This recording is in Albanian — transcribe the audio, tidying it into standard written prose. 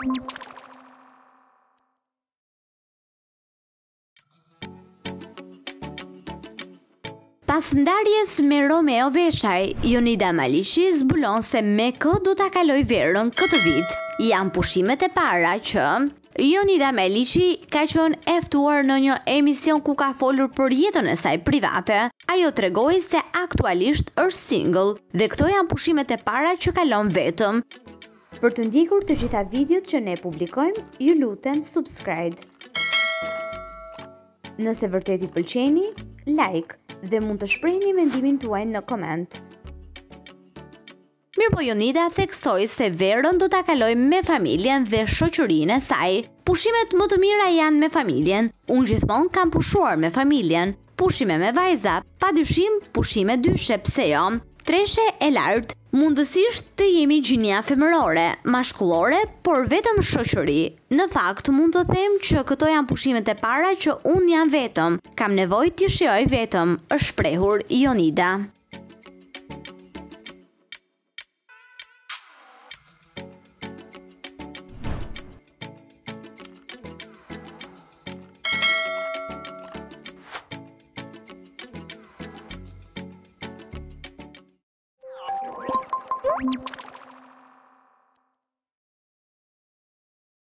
Pas ndarjes me Romeo veshaj, Jonida zbulon se me kë do ta kaloj verën këtë vit. Janë pushimet e para që Jonida ka qenë e ftuar në një emision ku ka folur për jetën e saj private. Ajo tregoi se aktualisht është single dhe këto janë pushimet e para që kalon vetëm. Për të ndjekur të gjitha videot që ne publikojmë, ju lutem subscribe. Nëse vërtet i pëlqeni, like dhe mund të shprehni mendimin tuaj në koment. Mirëpo Jonida theksoi se verën do ta kaloj me familjen dhe shoqërinë e saj. Pushimet më të mira janë me familjen. Unë gjithmonë kam pushuar me familjen. Pushime me vajza, padyshim pushime dyshe, pse jo? Treshe e lartë, mundësisht të jemi gjinja femërore, mashkullore, por vetëm shoqëri. Në fakt, mund të them që këto janë pushimet e para që unë jam vetëm. Kam nevojë t'i shijoj vetëm, është shprehur Jonida.